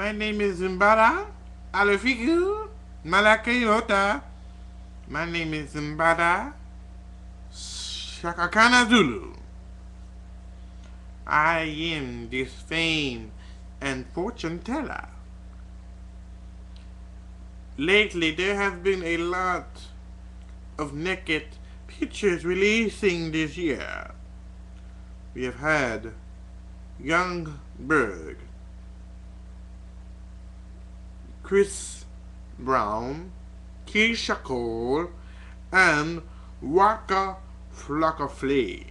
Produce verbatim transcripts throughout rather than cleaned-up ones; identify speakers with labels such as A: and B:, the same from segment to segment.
A: My name is Zimbada Alefiku Malakayota. My name is Zimbada Shakakana Zulu. I am this fame and fortune teller. Lately, there has been a lot of naked pictures releasing this year. We have had Young Berg, Chris Brown, Keisha Cole, and Waka Flocka Flame.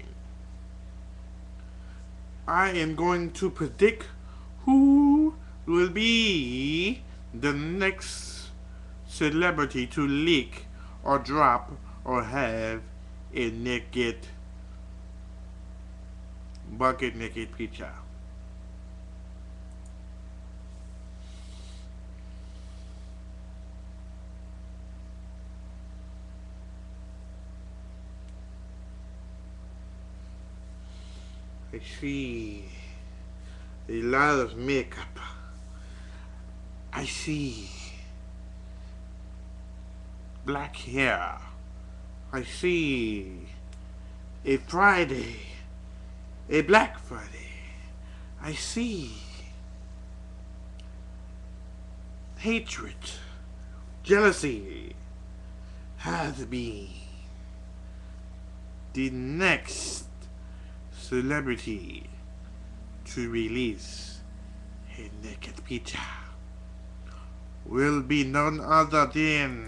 A: I am going to predict who will be the next celebrity to leak or drop or have a naked, bucket naked picture. I see a lot of makeup. I see black hair. I see a Friday, a Black Friday. I see hatred, jealousy has been the next celebrity to release a naked picture will be none other than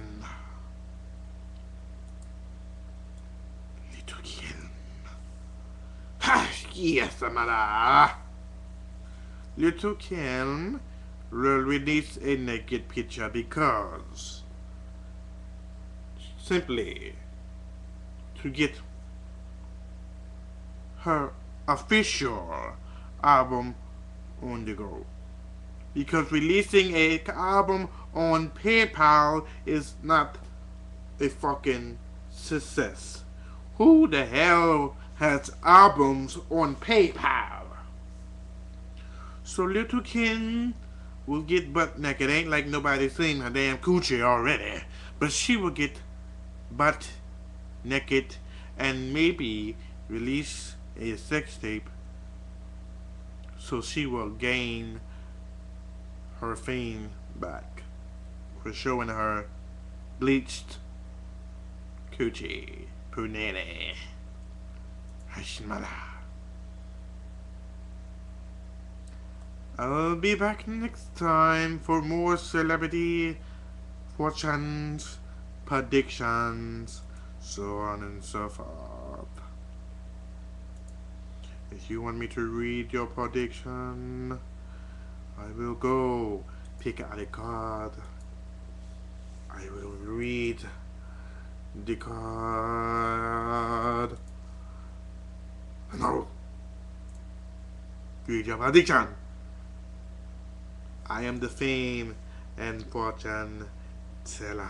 A: Little Kim. Ha! Yes, Amara. Little Kim will release a naked picture because simply to get her official album on the go. Because releasing a album on PayPal is not a fucking success. Who the hell has albums on PayPal? So Little Kim will get butt naked. Ain't like nobody seen her damn coochie already. But she will get butt naked and maybe release a sex tape so she will gain her fame back for showing her bleached coochie punani. Hashmala. I'll be back next time for more celebrity fortunes, predictions, so on and so forth. If you want me to read your prediction, I will go pick out a card. I will read the card. No. Read your prediction. I am the fame and fortune teller.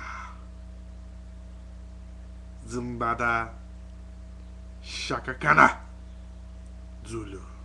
A: Zumbada Shakakana Zulu.